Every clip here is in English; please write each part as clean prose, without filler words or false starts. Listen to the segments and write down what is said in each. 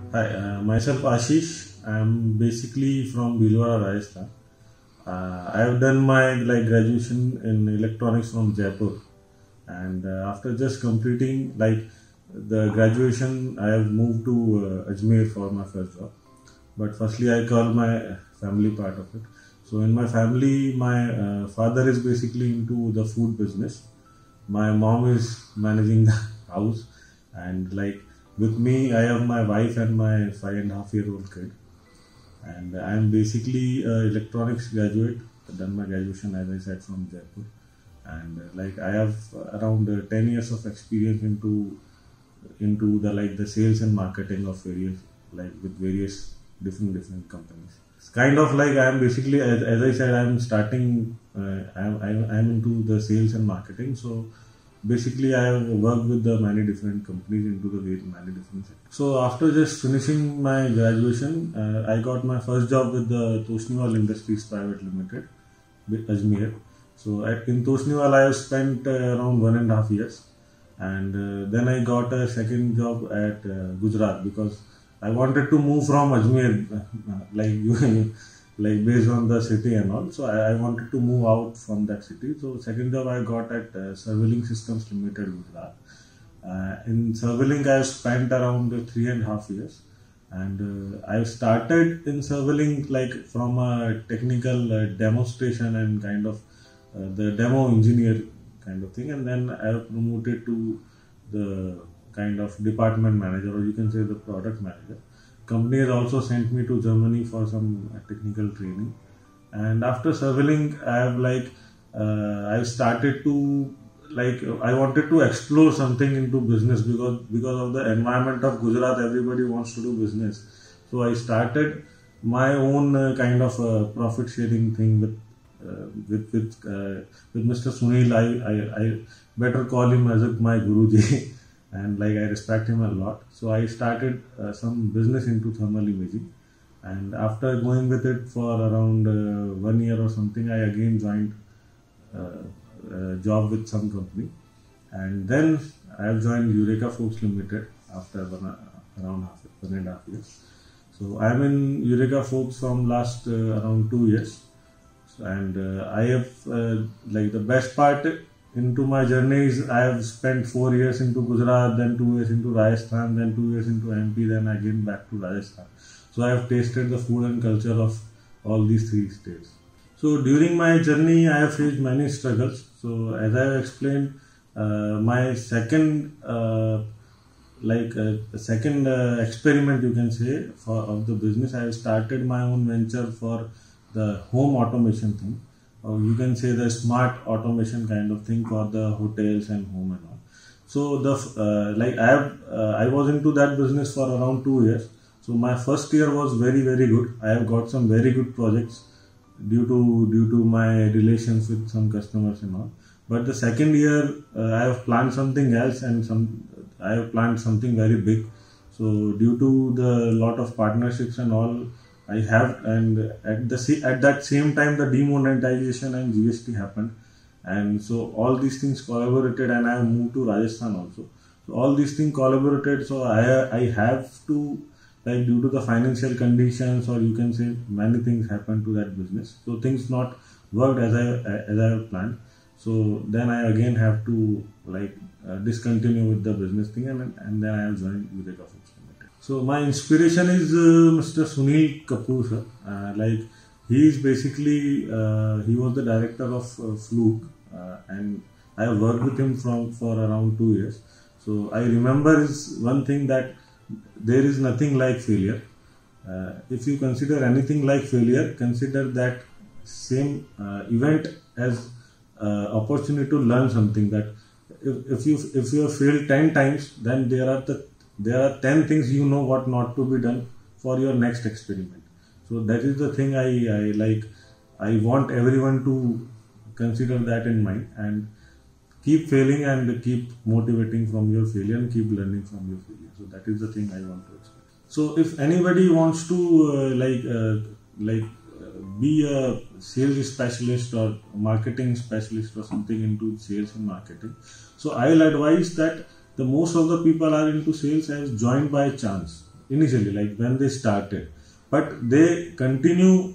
Hi, myself Ashish. I'm basically from Bhilwara, Rajasthan. I have done my graduation in electronics from Jaipur, and after just completing the graduation, I have moved to Ajmer for my first job. But firstly, I call my family part of it. So in my family, my father is basically into the food business. My mom is managing the house, and with me, I have my wife and my 5.5-year-old kid. And I'm basically an electronics graduate. I've done my graduation, as I said, from Jaipur, and I have around 10 years of experience into the sales and marketing of various with various different companies. It's kind of like I'm basically, as I said, I'm starting. I'm into the sales and marketing. So basically, I have worked with the many different companies into the many different sectors. So after just finishing my graduation, I got my first job with the Toshniwal Industries Private Limited, with Ajmer. So in Toshniwal, I have spent around 1.5 years, and then I got a second job at Gujarat because I wanted to move from Ajmer, like you, based on the city and all. So I wanted to move out from that city. So second job I got at Surveilling Systems Limited, Gujarat. In Surveilling, I have spent around 3.5 years, and I started in Surveilling from a technical demonstration and kind of the demo engineer kind of thing, and then I have promoted to the kind of department manager, or you can say the product manager. Company has also sent me to Germany for some technical training, and after surveilling, I have I started to I wanted to explore something into business because of the environment of Gujarat. Everybody wants to do business, so I started my own kind of profit sharing thing with Mr. Sunil. I better call him as my Guruji. And I respect him a lot. So I started some business into thermal imaging, and after going with it for around 1 year or something, I again joined a job with some company, and then I have joined Eureka Forbes Limited after around 1.5 years. So I am in Eureka Forbes from last around 2 years, and I have the best part into my journeys. I have spent 4 years into Gujarat, then 2 years into Rajasthan, then 2 years into MP, then again back to Rajasthan. So I have tasted the food and culture of all these three states. So during my journey, I have faced many struggles. So as I have explained, my second experiment, you can say, of the business, I have started my own venture for the home automation thing, or you can say the smart automation kind of thing for the hotels and home and all. So I was into that business for around 2 years. So my first year was very good. I have got some very good projects due to my relations with some customers and all. But the second year I have planned something else, and I have planned something very big. So due to the lot of partnerships and all I have, and at that same time the demonetization and GST happened, and so all these things collaborated, and I moved to Rajasthan also. So all these things collaborated. So I have to, due to the financial conditions, or you can say many things happened to that business. So things not worked as I have planned. So then I again have to discontinue with the business thing, and then I have joined Eureka Forbes. So my inspiration is Mr. Sunil Kapoor, sir. He is basically he was the director of Fluke, and I have worked with him for around 2 years. So I remember is one thing, that there is nothing like failure. If you consider anything like failure, consider that same event as opportunity to learn something. That if you have failed 10 times, then there are 10 things you know what not to be done for your next experiment. So that is the thing I want everyone to consider that in mind, and keep failing and keep motivating from your failure and keep learning from your failure. So that is the thing I want to explain. So if anybody wants to be a sales specialist or marketing specialist or something into sales and marketing, so I'll advise that the most of the people are into sales as joined by chance. initially, like when they started, but they continue,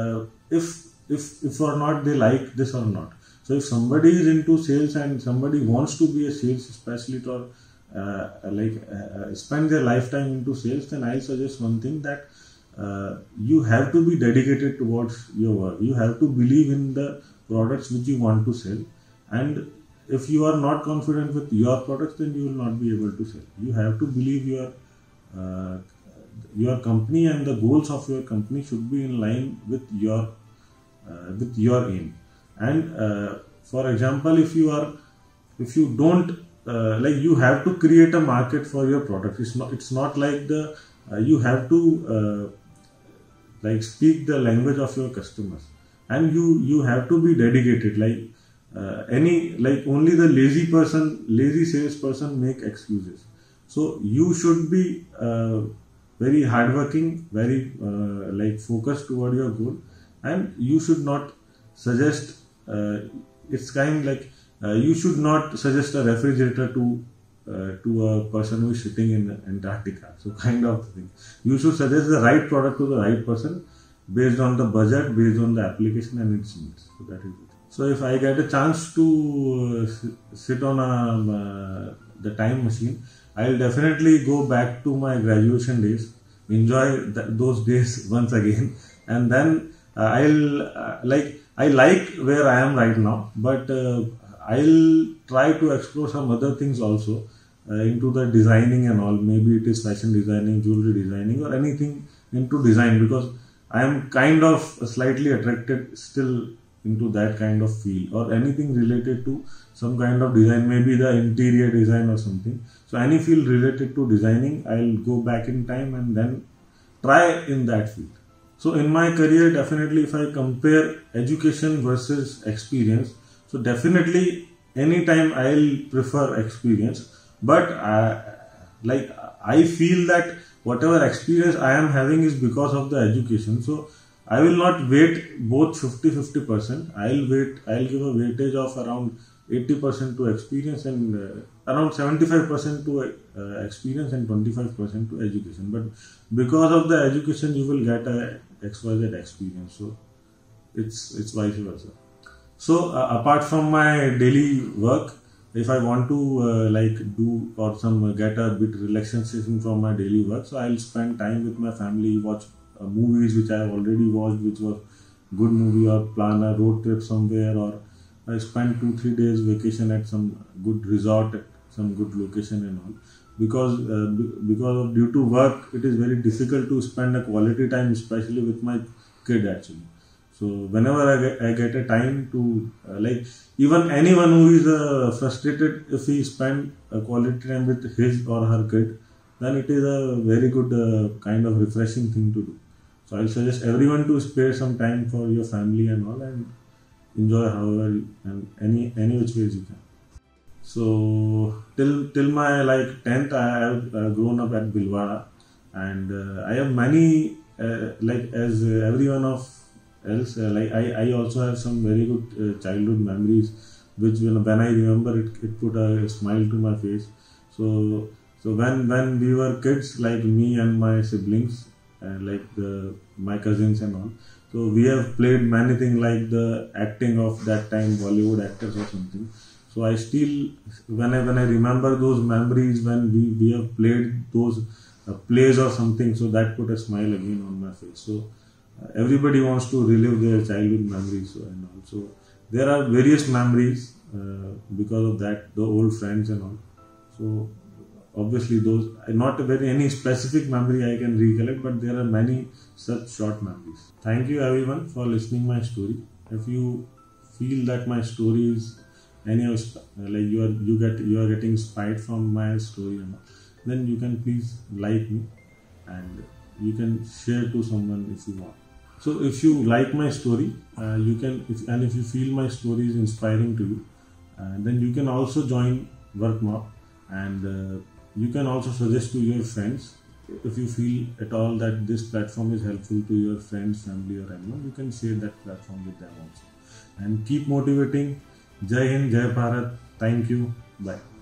if or not they like this or not. So if somebody is into sales and somebody wants to be a sales specialist, or spend their lifetime into sales, then I'll suggest one thing, that you have to be dedicated towards your work. You have to believe in the products which you want to sell, and if you are not confident with your products, then you will not be able to sell. You have to believe your company, and the goals of your company should be in line with your aim. And for example, if you don't you have to create a market for your product. It's not like you have to speak the language of your customers, and you have to be dedicated. Only the lazy salesperson make excuses. So you should be very hardworking, very focused toward your goal, and you should not suggest. It's kind like you should not suggest a refrigerator to a person who is sitting in Antarctica. So kind of thing. You should suggest the right product to the right person based on the budget, based on the application and its needs. So that is it. So if I get a chance to sit on the time machine, I'll definitely go back to my graduation days, enjoy those days once again, and then I like where I am right now, but I'll try to explore some other things also into the designing and all. Maybe it is fashion designing, jewelry designing, or anything into design, because I am kind of slightly attracted still into that kind of field, or anything related to some kind of design, maybe the interior design or something. So any field related to designing, I'll go back in time and then try in that field. So in my career, definitely if I compare education versus experience, so definitely anytime I'll prefer experience, but I feel that whatever experience I am having is because of the education. So I will not weight both 50-50%. I'll give a weightage of around 80% to experience, and around 75% to experience, and 25% to education. But because of the education, you will get a XYZ experience. So it's vice versa. So apart from my daily work, if I want to do or get a bit relaxation from my daily work, so I'll spend time with my family, watch movies which I have already watched, which was good movie, or plan a road trip somewhere, or I spend 2-3 days vacation at some good resort, at some good location and all. Because due to work, it is very difficult to spend a quality time, especially with my kid actually. So whenever I get a time to even anyone who is frustrated, if he spend a quality time with his or her kid, then it is a very good kind of refreshing thing to do. So I suggest everyone to spare some time for your family and all, and enjoy however and any which ways you can. So till my 10th, I have grown up at Bhilwara, and I have many as everyone of else. I also have some very good childhood memories, which when I remember it put a smile to my face. So when we were kids, like me and my siblings, and my cousins and all. So we have played many things like the acting of that time, Bollywood actors or something. So I still, when I remember those memories when we have played those plays or something, so that put a smile again on my face. So everybody wants to relive their childhood memories and all. So there are various memories because of that, the old friends and all. So obviously those, not any specific memory I can recollect, but there are many such short memories. Thank you everyone for listening my story. If you feel that my story is you are getting inspired from my story, then you can please like me, and you can share to someone if you want. So if you like my story, you can, if you feel my story is inspiring to you, then you can also join Workmob, and you can also suggest to your friends. If you feel at all that this platform is helpful to your friends, family or anyone, you can share that platform with them also. And keep motivating. Jai Hind, Jai Bharat. Thank you. Bye.